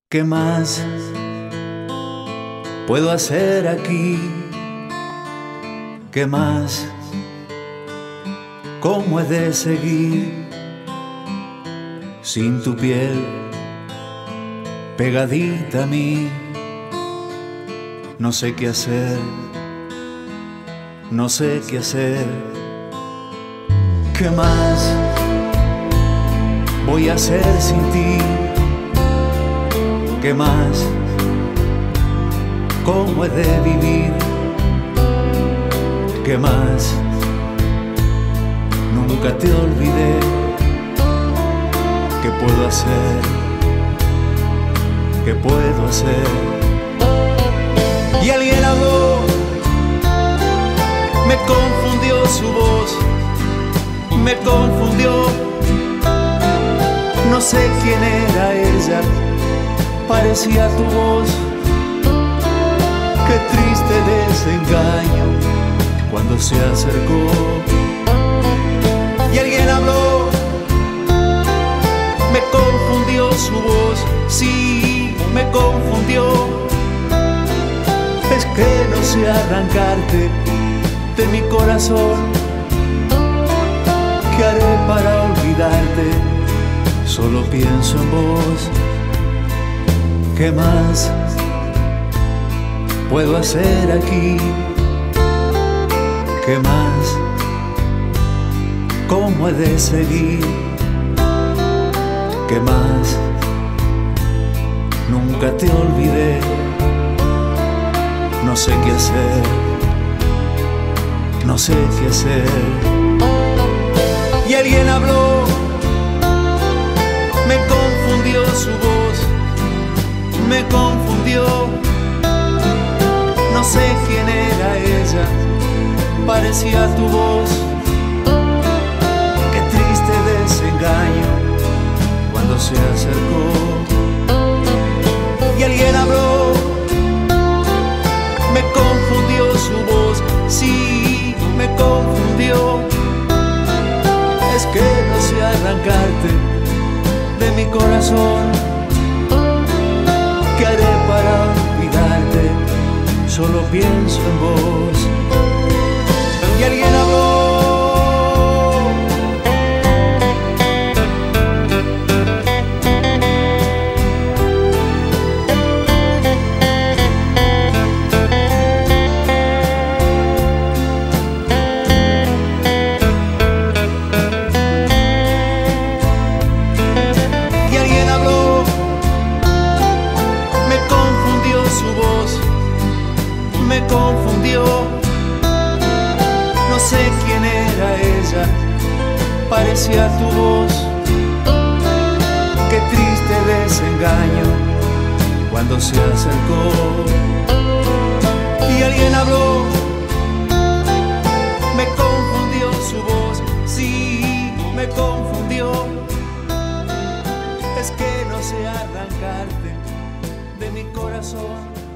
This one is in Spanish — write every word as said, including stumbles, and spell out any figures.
¿Qué más puedo hacer aquí? ¿Qué más? ¿Cómo he de seguir sin tu piel pegadita a mí? No sé qué hacer, no sé qué hacer. ¿Qué más voy a hacer sin ti? ¿Qué más? ¿Cómo he de vivir? ¿Qué más? Nunca te olvidé. ¿Qué puedo hacer? ¿Qué puedo hacer? Y alguien habló, me confundió su voz, me confundió. No sé quién era ella, parecía tu voz. Qué triste desengaño cuando se acercó. Y alguien habló, me confundió su voz, sí, me confundió. Es que no sé arrancarte de mi corazón. ¿Qué haré para olvidarte? Solo pienso en vos. ¿Qué más puedo hacer aquí? ¿Qué más? ¿Cómo he de seguir? ¿Qué más? Nunca te olvidé. No sé qué hacer, no sé qué hacer. Y alguien habló, me confundió su voz, me confundió. No sé quién era ella, parecía tu voz. Qué triste desengaño cuando se acercó. Y alguien habló, me confundió su voz, sí, me confundió. Es que no sé arrancarte de mi corazón. ¿Qué haré para olvidarte? Solo pienso en vos. Y alguien habló, y alguien habló, me confundió su voz, me confundió. No sé quién era ella, parecía tu voz. Qué triste desengaño cuando se acercó. Y alguien habló, me confundió su voz, sí, me confundió. Es que no sé arrancarte de mi corazón.